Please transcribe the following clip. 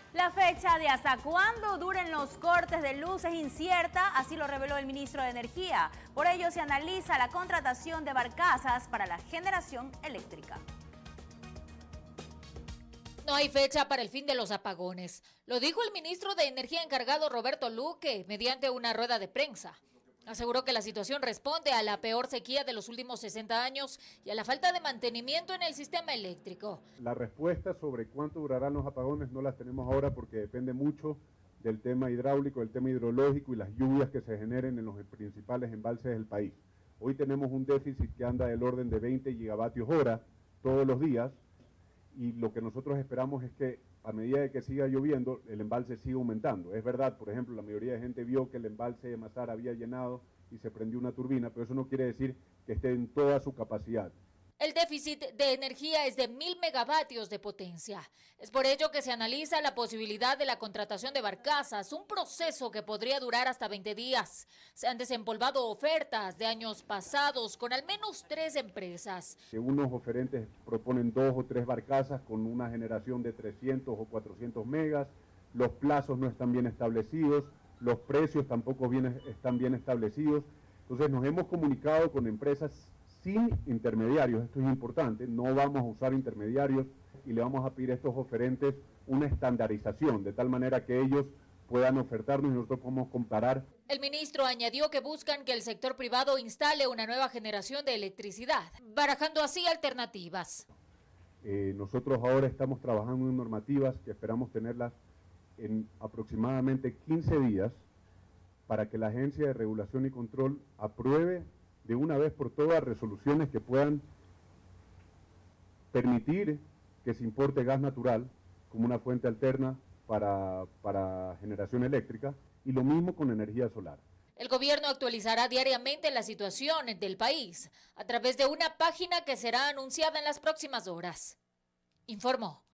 La fecha de hasta cuándo duren los cortes de luz es incierta, así lo reveló el ministro de Energía. Por ello se analiza la contratación de barcazas para la generación eléctrica. No hay fecha para el fin de los apagones. Lo dijo el ministro de Energía encargado Roberto Luque mediante una rueda de prensa. Aseguró que la situación responde a la peor sequía de los últimos 60 años y a la falta de mantenimiento en el sistema eléctrico. La respuesta sobre cuánto durarán los apagones no las tenemos ahora porque depende mucho del tema hidráulico, del tema hidrológico y las lluvias que se generen en los principales embalses del país. Hoy tenemos un déficit que anda del orden de 20 gigavatios hora todos los días y lo que nosotros esperamos es que a medida de que siga lloviendo, el embalse sigue aumentando. Es verdad, por ejemplo, la mayoría de gente vio que el embalse de Mazar había llenado y se prendió una turbina, pero eso no quiere decir que esté en toda su capacidad. El déficit de energía es de 1000 megavatios de potencia. Es por ello que se analiza la posibilidad de la contratación de barcazas, un proceso que podría durar hasta 20 días. Se han desempolvado ofertas de años pasados con al menos 3 empresas. Unos oferentes proponen 2 o 3 barcazas con una generación de 300 o 400 megas. Los plazos no están bien establecidos, los precios tampoco están bien establecidos. Entonces nos hemos comunicado con empresas sin intermediarios, esto es importante, no vamos a usar intermediarios y le vamos a pedir a estos oferentes una estandarización, de tal manera que ellos puedan ofertarnos y nosotros podamos comparar. El ministro añadió que buscan que el sector privado instale una nueva generación de electricidad, barajando así alternativas. Nosotros ahora estamos trabajando en normativas que esperamos tenerlas en aproximadamente 15 días para que la Agencia de Regulación y Control apruebe de una vez por todas resoluciones que puedan permitir que se importe gas natural como una fuente alterna para generación eléctrica y lo mismo con energía solar. El gobierno actualizará diariamente la situación del país a través de una página que será anunciada en las próximas horas. Informó